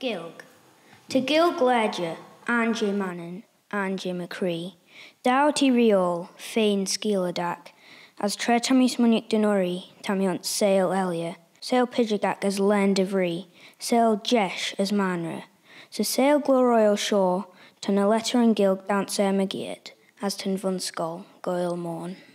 Gaelg. To Gaelg ledger, Angie Mannin, Angie McCree, Doughty Riol, Fain Skeeladak, as tre tamis munik denori, tamiont sail elia, sail pidgagak as land of ree, sail jesh as manra, so sail gloroil shore, tan a letter and Gaelg dance magiet, as tan von skull, goil morn.